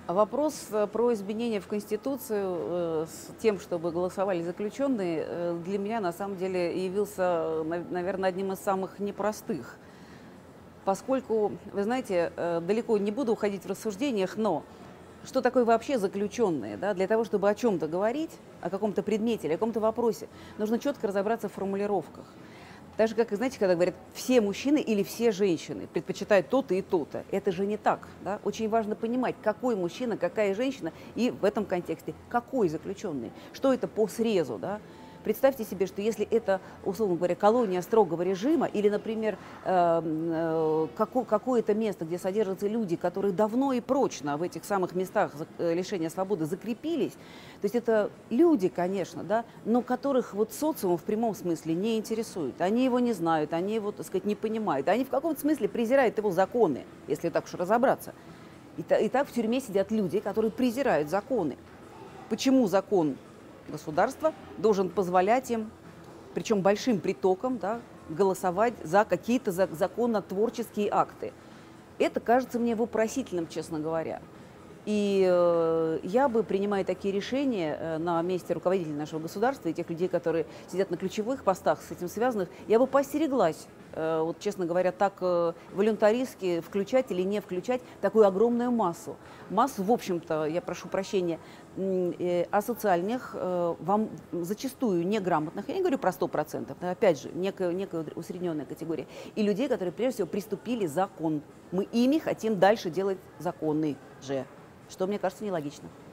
Вопрос про изменения в Конституцию с тем, чтобы голосовали заключенные, для меня на самом деле явился, наверное, одним из самых непростых. Поскольку, вы знаете, далеко не буду уходить в рассуждениях, но что такое вообще заключенные? Да? Для того, чтобы о чем-то говорить, о каком-то предмете или о каком-то вопросе, нужно четко разобраться в формулировках. Так же, как, знаете, когда говорят, все мужчины или все женщины предпочитают то-то и то-то. Это же не так. Да? Очень важно понимать, какой мужчина, какая женщина, и в этом контексте, какой заключенный. Что это по срезу. Да? Представьте себе, что если это, условно говоря, колония строгого режима или, например, какое-то место, где содержатся люди, которые давно и прочно в этих самых местах лишения свободы закрепились, то есть это люди, конечно, да, но которых вот социум в прямом смысле не интересует. Они его не знают, они его, так сказать, не понимают. Они в каком-то смысле презирают его законы, если так уж разобраться. И так в тюрьме сидят люди, которые презирают законы. Почему закон государства должен позволять им, причем большим притоком, да, голосовать за какие-то законотворческие акты? Это кажется мне вопросительным, честно говоря. И я бы, принимая такие решения на месте руководителей нашего государства и тех людей, которые сидят на ключевых постах с этим связанных, я бы поостереглась, вот, честно говоря, так волюнтаристски включать или не включать такую огромную массу. Массу, в общем-то, я прошу прощения, асоциальных, вам зачастую неграмотных, я не говорю про 100%, но, опять же, некая усредненная категория, и людей, которые, прежде всего, приступили закон. Мы ими хотим дальше делать законы же. Что, мне кажется, нелогично.